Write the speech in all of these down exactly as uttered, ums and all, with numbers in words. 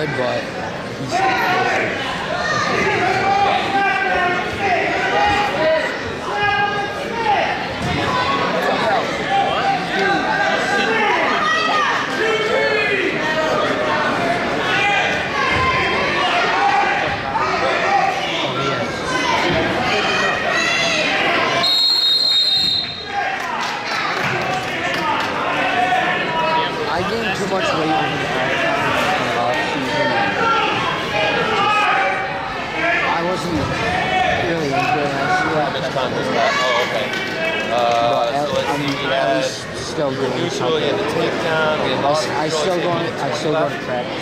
good, but he's too much weight over the off-season. I wasn't really into it. How much time was that? Oh, okay. Uh, at, so let's I'm see, we at had least still doing neutral, something. you had the takedown, we had ball I, I control, still you go had to, I still go to practice.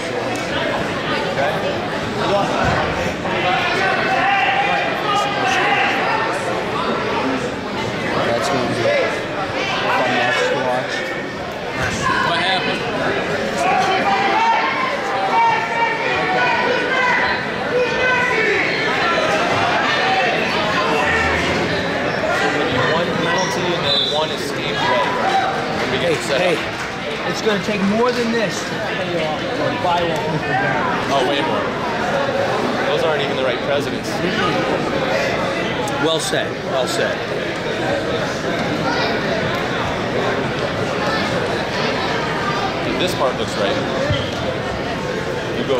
That's going to be a fun match to watch. What happened? One penalty and then one escape red. Hey, hey, it's going to take more than this to pay off or buy off Mister Barrett. Oh, way more. Those aren't even the right presidents. Well said, well said. This part looks right. You go.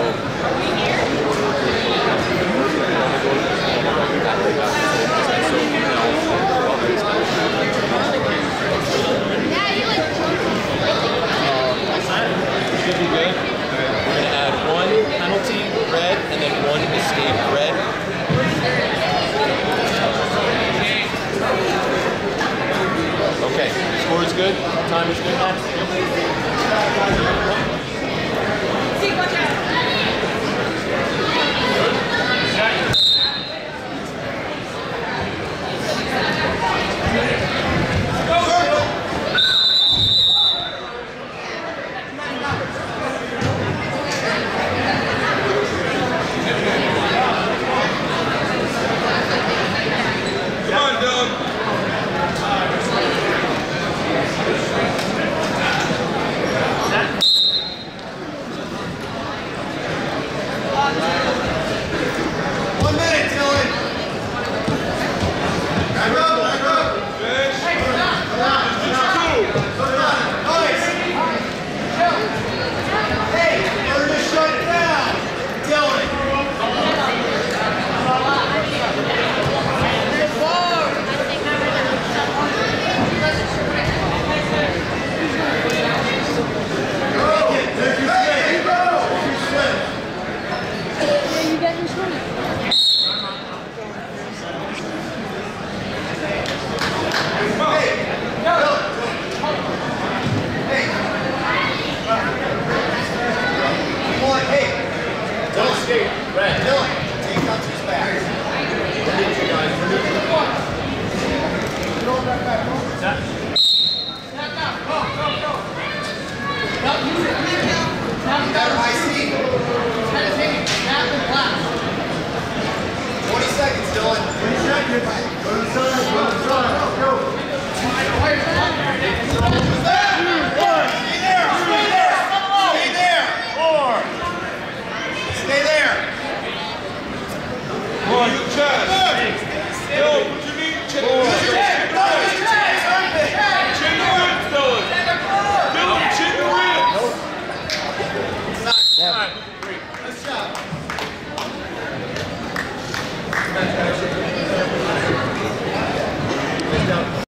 Should be good. We're going to add one penalty red and then one escape red. Okay, score is good. Time is good. Yeah.